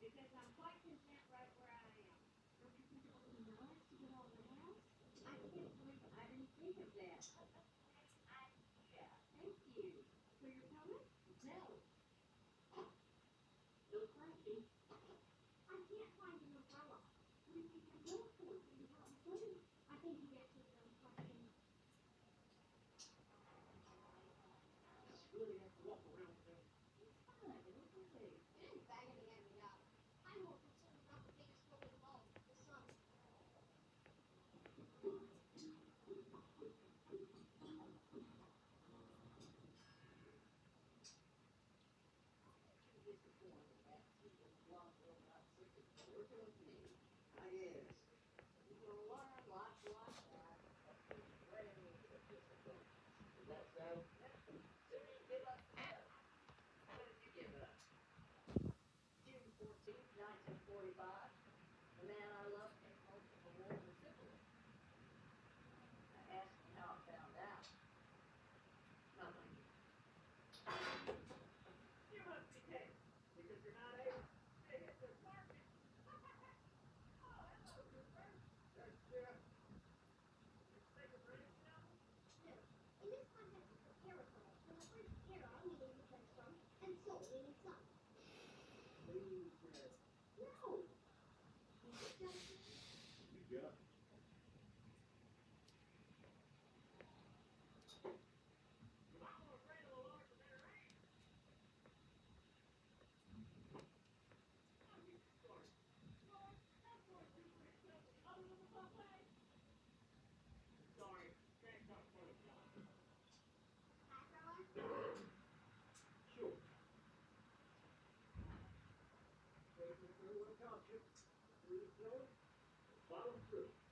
because I'm quite content right where I am. Don't you think it would be nice to get all the house? I can't believe I didn't think of that. Yeah, thank you. So you're coming? No. No, thank you. I can't find an umbrella. We can look for it in the house. I think you answered your own question. Really have to walk around with them. It's fine, it'll be okay. You're bagging me up. I'm more concerned about the biggest problem of all, the sun. I guess. You're gonna learn lots. Is that so? So you give up now. What did you give up? June 14th, 1945. The man I loved came home from the war with syphilis. I asked me how I found out. Nothing. You must be dead because you're not able to hit the market. Oh, hello, Cooper. That's Jeff. You take a break now? No. In this context, it's a parasol. When the word para meaning it comes from, and sol meaning sun. Please, Jeff. No. You got it. Sorry, can't come for the job. Sure. Take it through what I taught you. Through the floor, follow through.